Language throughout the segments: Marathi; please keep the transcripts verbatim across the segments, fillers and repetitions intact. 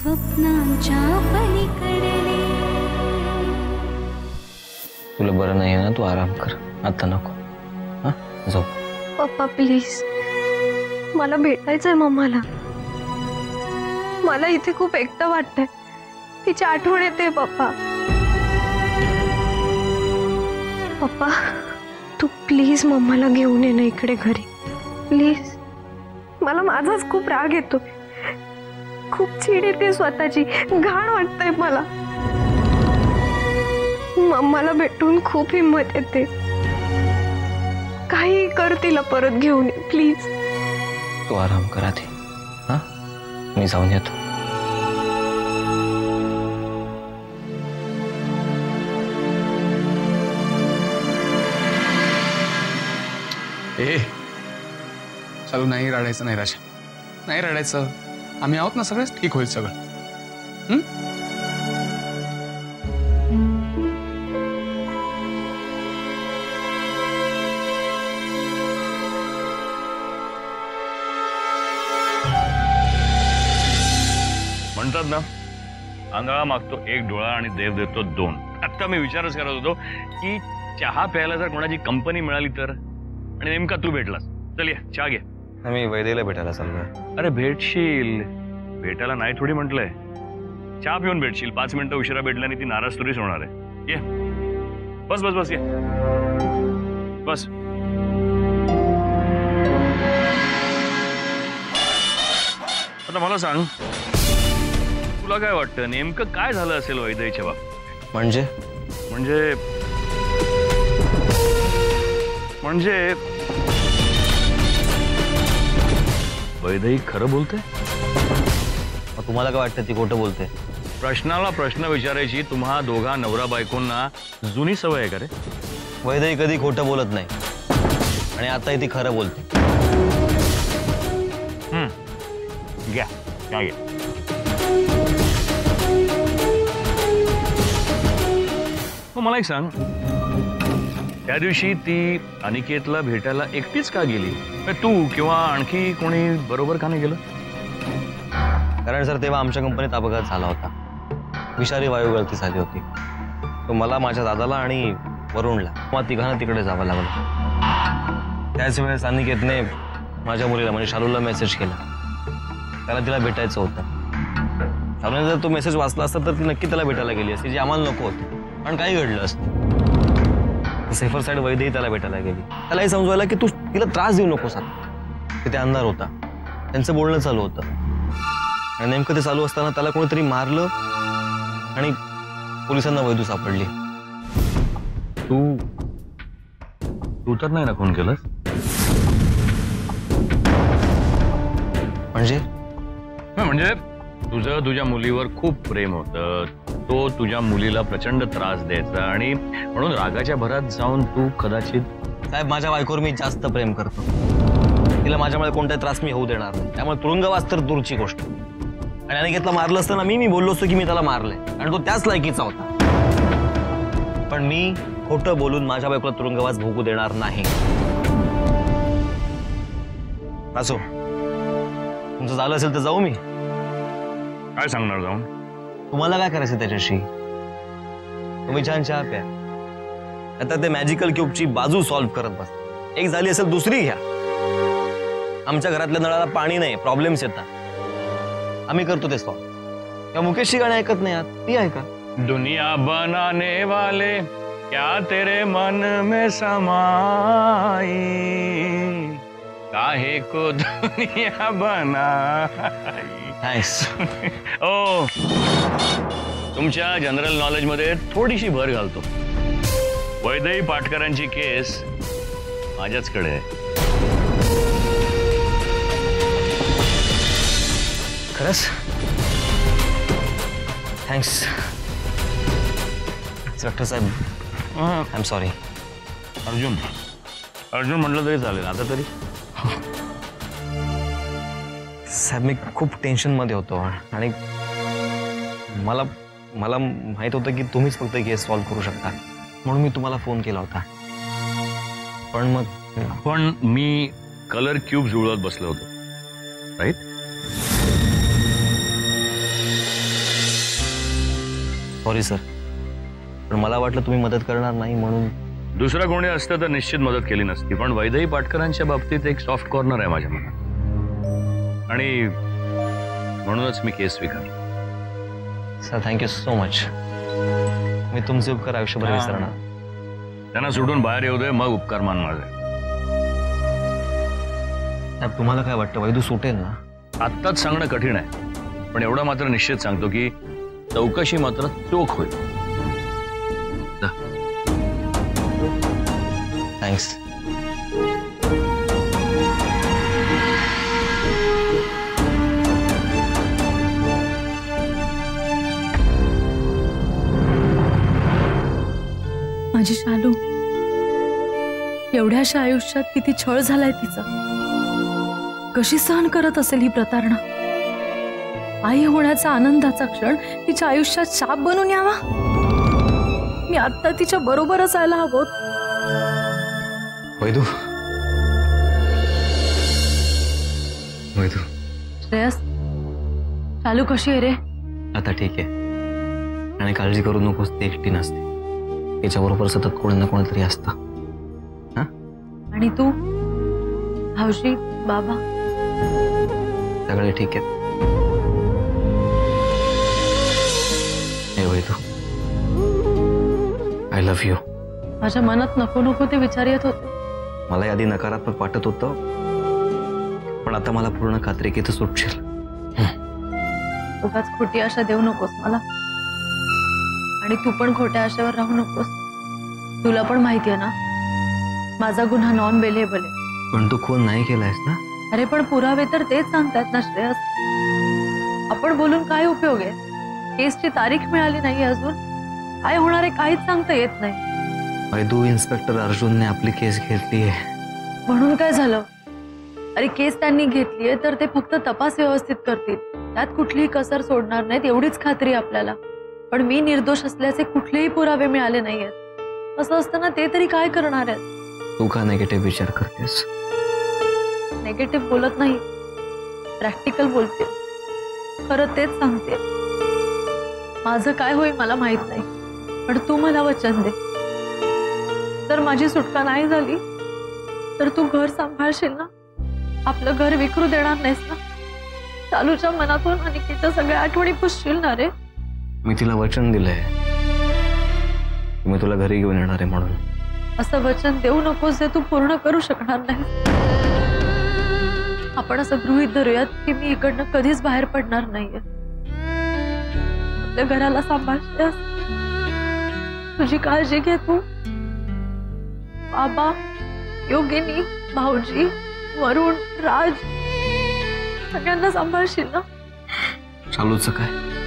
स्वप्नांच्या पलीकडे। तुला बरं नाही ना, तू आराम कर, आता नको। हाँ झोप। पप्पा प्लीज, मला भेटायचंय मम्माला। मला इथे खूप एकटं वाटतंय, तिची आठवण येते पप्पा। पप्पा तू प्लीज मम्माला घेऊन ये ना इकडे घरी, प्लीज। मला माझाच खूप राग येतो, खूप चीड येते स्वतःची, घाण वाटतंय मला। मम्माला भेटून खूप हिम्मत येते, काही कर तिला परत घेऊन ये प्लीज। तू आराम कर आधी, हाँ मी जाऊन येतो। ए चालू नाही रडायचं नाही राजा, नाही रडायचं, आम्ही आहोत ना, सगळंच ठीक होईल सगळं। हम्म म्हणतात ना, आंधळा मागतो एक डोळा आणि देव देतो दोन। आता मी विचारच करत होतो की चहा प्यायला जर कोणाची कंपनी मिळाली तर, आणि नेमका तू भेटलास। चल ये चहा घे। मी वैदेहीला भेटायला चाललोय। अरे भेटशील, भेटायला नाही थोडी म्हटलंय, चहा पिऊन भेटशील। पाच मिनिटं उशिरा भेटल्याने ती नाराज थोडीच होणार आहे। ये बस बस बस ये बस। आता मला सांग, तुला काय वाटतं नेमकं काय झालं असेल वैदेहीच्या बाबतीत? म्हणजे म्हणजे म्हणजे वैदेही खरं बोलते? तुम्हाला काय वाटतं ती खोटं बोलते? प्रश्नाला प्रश्न विचारायची तुम्हा दोघा नवरा बायकोंना जुनी सवय आहे का रे? वैदेही कधी खोटं बोलत नाही, आणि आताही ती खरं बोलते। हम्म घ्या काय घ्या। मग मला एक सांग, त्या दिवशी ती अनिकेतला भेटायला एकटीच का गेली? तू किंवा आणखी कोणी बरोबर का नाही गेलं? कारण सर तेव्हा आमच्या कंपनीत अपघात झाला होता, विषारी वायू गळती झाली होती। तो मला, माझ्या दादाला आणि वरुणला, मग तिघांना तिकडे जावं लागलं। त्याच वेळेस अनिकेतने माझ्या मुलीला म्हणजे शालूला मेसेज केला, त्याला तिला भेटायचं होतं। शालूने जर तो मेसेज वाचला असता तर ती नक्की त्याला भेटायला गेली असती, जे आम्हाला नको होतं। पण काही घडलं असतं, सेफर साईड वैदेही त्याला भेटायला गेली। त्याला हे समजवायला की तू तिला त्रास देऊ नकोस, तिथे अंधार होता, त्यांचं बोलणं चालू होतं, आणि नेमकं ते चालू असताना त्याला कोणीतरी मारलं आणि पोलिसांना वैदू सापडली। तू तू तर नाही ना फोन केलास? म्हणजे म्हणजे तुझं तुझ्या मुलीवर खूप प्रेम होतं, तो तुझ्या मुलीला प्रचंड त्रास द्यायचा, आणि म्हणून रागाच्या भरात जाऊन तू कदाचित। साहेब माझ्या बायकोवर मी जास्त प्रेम करतो, तिला माझ्यामुळे कोणताही त्रास मी होऊ देणार नाही, त्यामुळे तुरुंगवास तर दूरची गोष्ट। आणि अनिकेतला मारलं असताना मी मी बोललो असतो की मी त्याला मारलंय, आणि तो त्याच लायकीचा होता। पण मी खोटं बोलून माझ्या बायकोला तुरुंगवास भोगू देणार नाही। असो, तुमचं झालं असेल तर जाऊ मी। काय सांगणार जाऊन? तुम्हाला काय करायचं त्याच्याशी? तुम्ही छान चहा प्या, आता ते मॅजिकल क्यूबची बाजू सॉल्व्ह करत बस। एक झाली असेल दुसरी घ्या। आमच्या घरातल्या नळाला पाणी नाही, प्रॉब्लेम्स येतात, आम्ही करतो ते सॉल्व्ह। या मुकेशची गाणी ऐकत नाही आहात, ती ऐका। दुनिया बनाने वाले क्या तेरे मन में समाई, काहे को दुनिया बनाई। थँक्स। ओ तुमच्या जनरल नॉलेज मध्ये थोडीशी भर घालतो। वैदेही पाटकरांची केस माझ्याचकडे आहे। खरंच? थँक्स डॉक्टर साहेब, I am sorry. Arjun Arjun म्हटलं तरी चालेल आता तरी। साहेब मी खूप टेन्शनमध्ये होतो, आणि मला मला माहित होतं की तुम्हीच फक्त केस सॉल्व्ह करू शकता, म्हणून मी तुम्हाला फोन केला होता। पण मग पण मी कलर क्यूब जुळवत बसलो होतो, राईट? सॉरी सर, पण मला वाटलं तुम्ही मदत करणार नाही म्हणून. दुसरा कोणी असतं तर निश्चित मदत केली नसती, पण वैदेही पाटकरांच्या बाबतीत एक सॉफ्ट कॉर्नर आहे माझ्या मनात आणि म्हणूनच मी केस स्वीकारली. Sir thank you so much. मी तुमचे उपकार आयुष्यभर हा. विसरणार. त्यांना सुटून बाहेर येऊ दे, मग उपकार मान माझे. साहेब तुम्हाला काय वाटतं वैदू सुटेल ना? आत्ताच सांगणं कठीण आहे, पण एवढं मात्र निश्चित सांगतो की चौकशी मात्र चोख होईल. जा. थँक्स. माझी शालू, एवढ्याशा आयुष्यात किती छळ झालाय तिचा. कशी सहन करत असेल ही प्रतारणा. आई होण्याचा आनंदाचा क्षण तिच्या आयुष्यात शाप बनून यावा. मी आता तिच्या बरोबर असायला हवं. वैदू, वैदू. श्रेयस, शालू कशी आहे रे? आता ठीक आहे आणि काळजी करू नकोस, ती एकटी नसते. त्याच्याबरोबर सतत कोणी ना कोणीतरी असतं. हा? आणि तू, भाऊजी, बाबा सगळे ठीक आहेत. हे वैदू, आय लव्ह यू. माझ्या मनात नको नको ते विचार येत होते. मला आधी नकारात्मक वाटत होतं, पण आता मला पूर्ण खात्री की तू सुटशील. उगाच खोटी आशा देऊ नकोस मला, आणि तू पण खोट्या आशेवर राहू नकोस. तुला पण माहिती आहे ना माझा गुन्हा नॉन बेलेबल आहे. पण तू खून नाही केलायस ना? अरे पण पुरावे तर तेच सांगतात ना श्रेयस. आपण बोलून काय उपयोग आहे? केसची तारीख मिळाली नाही अजून. काय होणार आहे काहीच सांगता येत नाही. वैदू, इन्स्पेक्टर अर्जुनने आपली केस घेतली आहे. म्हणून काय झालं? अरे केस त्यांनी घेतली आहे तर ते फक्त तपास व्यवस्थित करतील, त्यात कुठलीही कसर सोडणार नाहीत एवढीच खात्री आपल्याला. पण मी निर्दोष असल्याचे कुठलेही पुरावे मिळाले नाहीयेत. असं असताना ते तरी काय करणार आहेत? तू का नेगेटिव्ह विचार करतेस? नेगेटिव्ह बोलत नाही, प्रॅक्टिकल बोलते. खरं तेच सांगते. माझं काय होईल मला माहित नाही, पण तू मला वचन दे. जर माझी सुटका नाही झाली तर तू घर सांभाळशील ना? आपलं घर विकरू देणार नाहीस ना? चालूच्या मनातून अनिकेतच्या सगळ्या आठवणी पुसशील ना रे? मी तिला वचन दिलंय, मी तुला घरी घेऊन येणार आहे म्हणून. असं वचन देऊ नकोस जे तू पूर्ण करू शकणार नाही. आपण असं गृहीत धरूयात की मी इकडनं कधीच बाहेर पडणार नाहीये. आपल्या घराला सांभाळतेस, तुझी काळजी घे तू. बाबा, योगिनी, भाऊजी, वरुण, राज सगळ्यांना सांभाळशील ना? चालूच काय,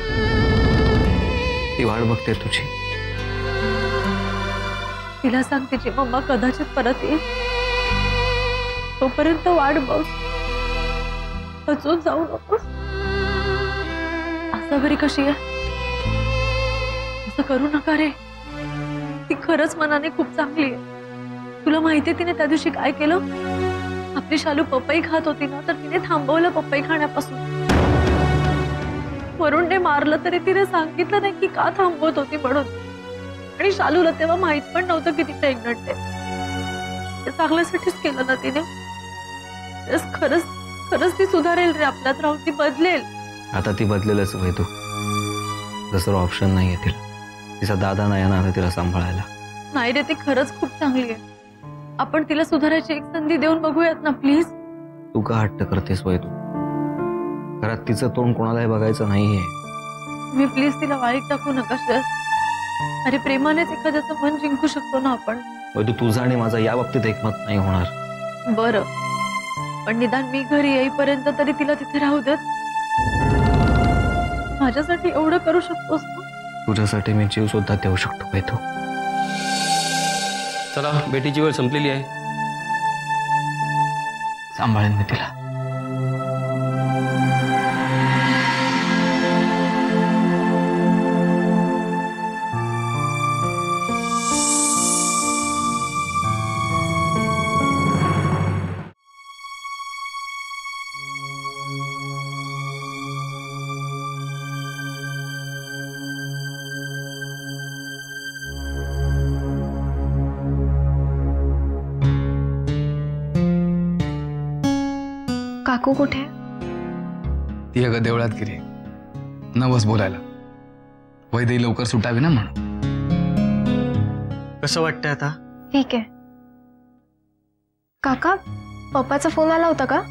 ती वाट बघते तुझी. तिला सांग तिची मम्मा कदाचित परत येईल, तोपर्यंत वाट बघ. अजून जाऊ नकोस. असं बरी कशी आहे? असं करू नका रे. ती खरंच मनाने खूप चांगली आहे. तुला माहितीये तिने त्या दिवशी काय केलं? आपली शालू पपई खात होती ना, तर तिने थांबवलं पपई खाण्यापासून. वरुणने मारलं तरी तिने सांगितलं नाही की का थांबवत होती म्हणून. आणि शालूला तेव्हा माहित पण नव्हतं की ती प्रेग्नंट आहे. ते चांगल्यासाठीच केलं ना तिने. खरंच खरंच ती सुधारेल रे, आपल्यात राहून ती बदलेल. आता ती बदलेलच वैदू. दुसरं ऑप्शन नाहीये तिला. तिचा दादा नाही ना आता तिला सांभाळायला. नाही रे, ती खरंच खूप चांगली आहे. आपण तिला सुधारायची एक संधी देऊन बघूयात ना प्लीज. तू का हट्ट करतेस वैदू? घरात तिचं तोंड कोणालाही बघायचं नाहीये. मी प्लीज तिला वाईट टाकू नका श्रेयस. अरे प्रेमानेच एखाद्याचं मन जिंकू शकतो ना आपण. वैदू, तुझं आणि माझं या बाबतीत एकमत नाही होणार. बरं, पण निदान मी घरी येईपर्यंत तरी तिला तिथे राहू देत. माझ्यासाठी एवढं करू शकतोस ना? तुझ्यासाठी मी जीव सुद्धा देऊ शकतो वैदू. चला, बेटीची वेळ संपलेली आहे. सांभाळेन मी तिला. काकू कुठे? ती अगं देवळात गेली नवस बोलायला. वैदेही लवकर सुटावी ना म्हणून. कसं वाटतंय आता? ठीक आहे. काका, पप्पाचा फोन आला होता का?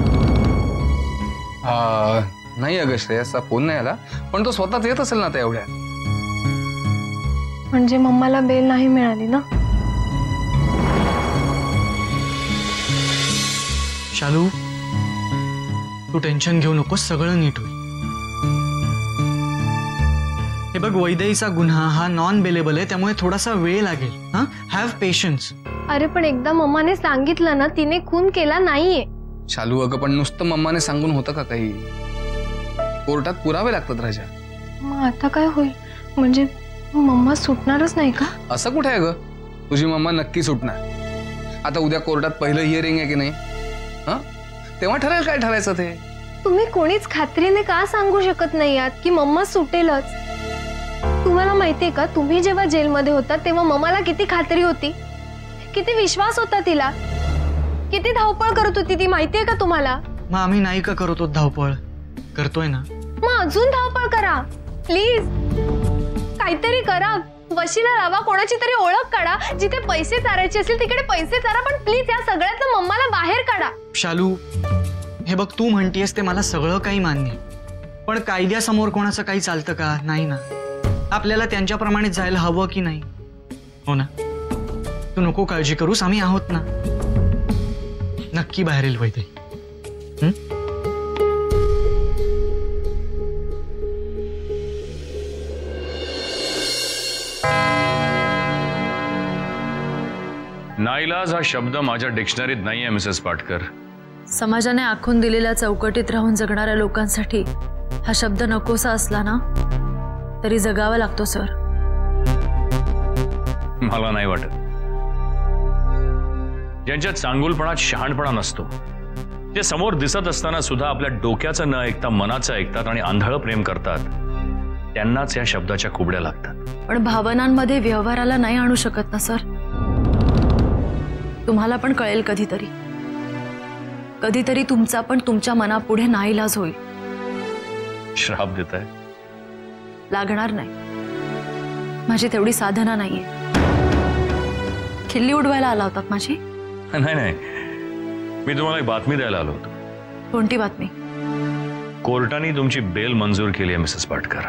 आ, नाही अगं श्रेयसचा फोन नाही आला, पण तो स्वतःच येत असेल ना आता एवढ्या. म्हणजे मम्माला बेल नाही मिळाली ना? शालू, तू टेन्शन घेऊ नकोस, सगळं नीट होईल. हे बघ, वैदेहीचा गुन्हा हा नॉन बेलेबल आहे, त्यामुळे थोडासा वेळ लागेल. हा, हॅव पेशन्स. अरे पण एकदा मम्माने सांगितलं ना, तिने खून केला नाहीये. शालू अगं, पण नुसतं मम्माने सांगून होतं का काही? कोर्टात पुरावे लागतात राजा. मग आता काय होईल? म्हणजे मम्मा सुटणारच नाही का? असं कुठे आहे ग? तुझी मम्मा नक्की सुटणार. आता उद्या कोर्टात पहिलं हिअरिंग आहे की नाही, हा तेव्हा ठरेल काय ठरायचं ते. तुम्ही कोणीच खात्रीने का सांगू शकत नाही आहात की मम्मा सुटेलच? तुम्हाला माहितीये का, तुम्ही जेव्हा जेलमध्ये होता तेव्हा मम्माला किती खात्री होती, किती विश्वास होता तिला, किती धावपळ करत होती ती, माहितीये का तुम्हाला? मग आम्ही नाही का करतो धावपळ? करतोय ना. मग अजून धावपळ करा प्लीज. काहीतरी करा, वशीला लावा, कोणाची तरी ओळख काढा. जिथे पैसे चारायचे असतील तिकडे पैसे चारा, पण प्लीज या सगळ्यातनं मम्माला बाहेर काढा. शालू, हे बघ, तू म्हणतेस ते मला सगळं काही मान्य, पण कायद्यासमोर कोणाचं काही चालतं का? नाही ना. आपल्याला त्यांच्याप्रमाणे जायला हवं की नाही? हो ना. तू नको काळजी करूस, आम्ही आहोत ना. नक्की बाहेर येईल वैदेही. नाईलाज हा शब्द माझ्या डिक्शनरीत नाहीये मिसेस पाटकर. समाजाने आखून दिलेल्या चौकटीत राहून जगणाऱ्या लोकांसाठी हा शब्द नकोसा असला ना तरी जगावा लागतो सर. मला नाही वाटत. ज्यांच्या चांगुलपणात शहाणपणा नसतो, ते समोर दिसत असताना सुद्धा आपल्या डोक्याचं न ऐकता मनाचं ऐकतात आणि आंधळं प्रेम करतात, त्यांनाच या शब्दाच्या कुबड्या लागतात. पण भावनांमध्ये व्यवहाराला नाही आणू शकत ना सर. तुम्हाला पण कळेल कधीतरी. कधीतरी तुमचा पण तुमच्या मनापुढे नाईलाज होईल. श्राप देताय? लागणार नाही. माझी तेवढी साधना नाहीये. खिल्ली उडवायला आला होतात माझी? नाही नाही, मी तुम्हाला एक बातमी द्यायला आलो होतो. कोणती बातमी? कोर्टाने तुमची बेल मंजूर केली आहे मिसेस पाटकर.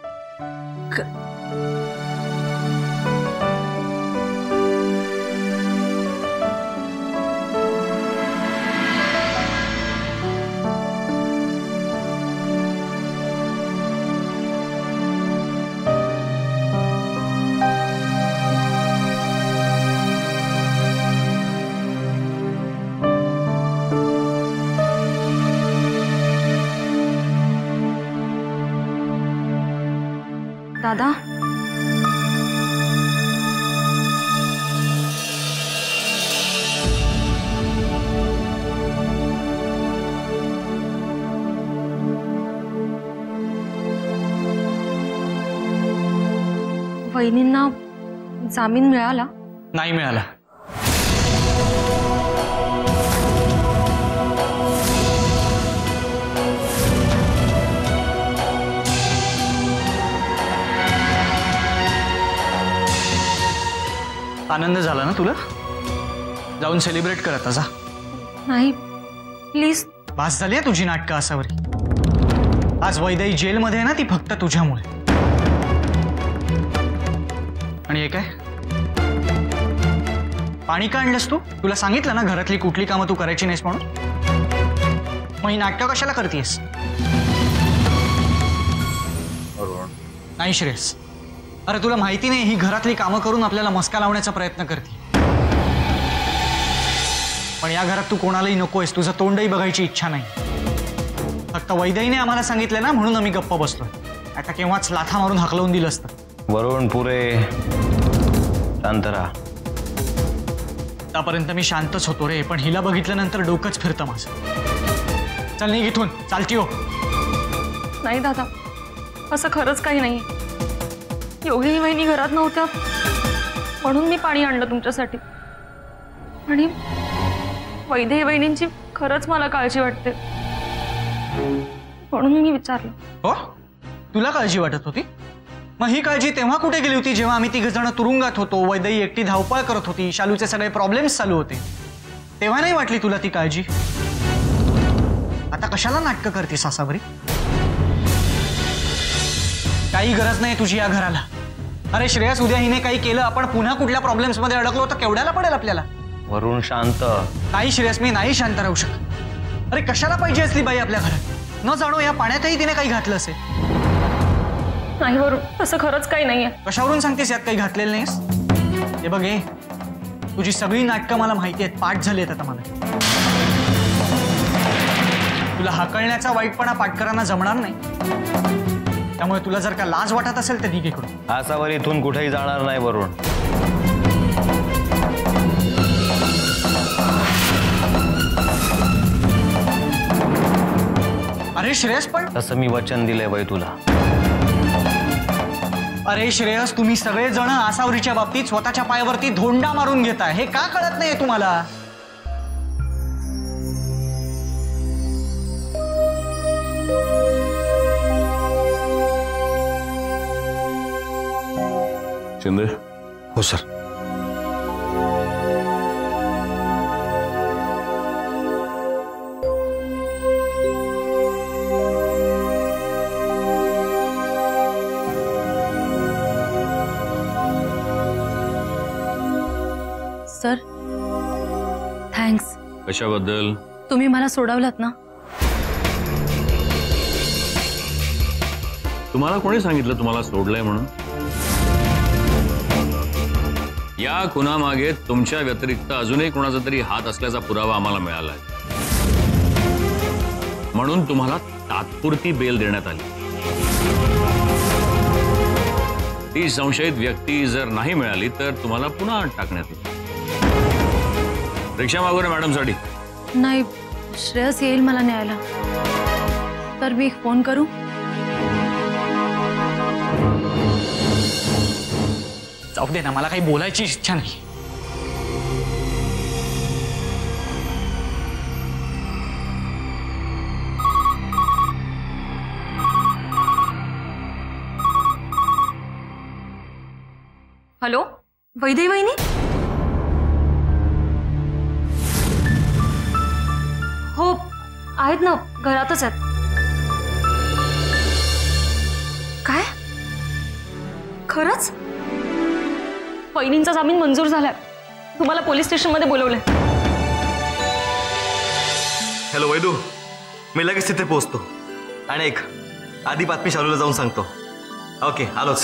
दादा, वहिनींना जामीन मिळाला? नाही मिळाला. आनंद झाला ना तुला? जाऊन सेलिब्रेट कर आता, जा. नाही प्लीज. पास झाली आहे तुझी नाटकं असावरी. आज वैदेही जेलमध्ये आहे ना, ती फक्त तुझ्यामुळे. आणि हे काय पाणी का आणलंस तू? तुला सांगितलं ना घरातली कुठली कामं तू करायची नाहीस म्हणून. मग ही नाटकं कशाला करतेस? नाही श्रेयस, अरे तुला माहिती नाही ही घरातली कामं करून आपल्याला मस्का लावण्याचा प्रयत्न करते. पण या घरात तू कोणालाही नकोयस, तुझं तोंडही बघायची इच्छा नाही. फक्त वैदेहीने आम्हाला सांगितलं ना म्हणून आम्ही गप्प बसलोय. आता केव्हाच लाथा मारून हकलवून दिलं असतं. वरुण, पुरे शांत राहा. आतापर्यंत मी शांतच होतो रे, पण हिला बघितल्यानंतर डोकंच फिरतं माझं. चल निघ इथून, चालती हो. नाही दादा, असं खरंच काही नाही. योगिनी वहिनी घरात नव्हत्या म्हणून मी पाणी आणलं तुमच्यासाठी. आणि वैदेही वहिनींची खरंच मला काळजी वाटते, म्हणून मी विचारलं. हो, तुला काळजी वाटत होती? मग ही काळजी तेव्हा कुठे गेली होती जेव्हा आम्ही तिघ जण तुरुंगात होतो, वैदई एकटी धावपळ करत होती, शालूचे सगळे प्रॉब्लेम्स चालू होते, तेव्हा नाही वाटली तुला ती काळजी? आता कशाला नाटकं करते सासावरी? काही गरज नाही तुझी या घराला. अरे श्रेयस, उद्या हिने काही केलं, आपण पुन्हा कुठल्या प्रॉब्लेम्स मध्ये अडकलो तर केवढ्याला पडेल आपल्याला? वरुण शांत. नाही श्रेयस, मी नाही शांत राहू शकत. अरे कशाला पाहिजे असली बाई आपल्या घरात? न जाणो या पाण्यातही तिने काही घातलं असेल. नाही वरुण, तसं खरंच काही नाहीये. कशावरून सांगतेस यात काही घातलेलं नाहीस? हे बघ, हे तुझी सगळी नाटकं मला माहिती आहेत, पाठ झाली आहेत आता मला. तुला हाकलण्याचा वाईटपणा पाटकरांना जमणार नाही, त्यामुळे तुला जर का लाज वाटत असेल तर निघ इकडून. आसावर इथून कुठेही जाणार नाही वरुण. अरे श्रेयस, पण तसं मी वचन दिलंय बाई तुला. अरे श्रेयस, तुम्ही सगळेजण आसावरीच्या बाबतीत स्वतःच्या पायावरती धोंडा मारून घेताय, हे का कळत नाहीये तुम्हाला? शिंदे. हो सर. Sir, thanks. कशाबद्दल? तुम्ही मला सोडवलात ना. तुम्हाला कोणी सांगितलं तुम्हाला सोडलंय म्हणून? या खुनामागे तुमच्या व्यतिरिक्त अजूनही कोणाचा तरी हात असल्याचा पुरावा आम्हाला मिळाला आहे, म्हणून तुम्हाला तात्पुरती बेल देण्यात आली. ती संशयित व्यक्ती जर नाही मिळाली तर तुम्हाला पुन्हा आत टाकण्यात येईल. रिक्षा मागू नये मॅडमसाठी. नाही, श्रेयस येईल मला न्यायला. तर मी एक फोन करू? जाऊ दे ना, मला काही बोलायची इच्छा नाही. हॅलो, वैदेही वहिनी? हो, आहेत ना, घरातच आहेत. काय खरंच? वहिनींचा जामीन मंजूर झालाय, तुम्हाला पोलीस स्टेशनमध्ये बोलवलंय. हॅलो वैदू, मी लगेच तिथे पोहोचतो आणि एक आधी बातमी शालूला जाऊन सांगतो. ओके, आलोच.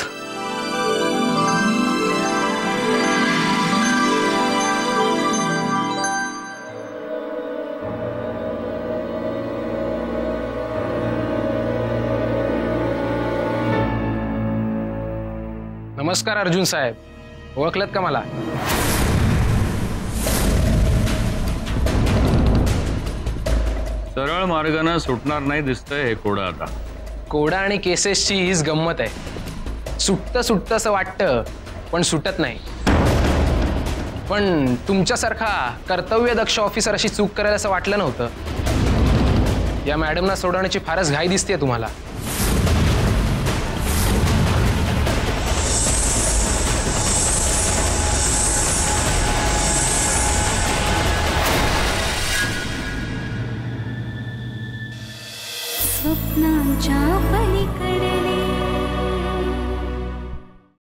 नमस्कार अर्जुन साहेब, ओळखलत का मला? सरळ मार्गाने सुटणार नाही दिसतंय हे कोडा. आता कोडा आणि केसेसची हीच गंमत आहे. सुटतं सुटतं असं वाटतं, पण सुटत नाही. पण तुमच्यासारखा कर्तव्यदक्ष ऑफिसर अशी चूक करायला असं वाटलं नव्हतं. या मॅडमना सोडवण्याची फारच घाई दिसते तुम्हाला. स्वप्नांच्या पलीकडले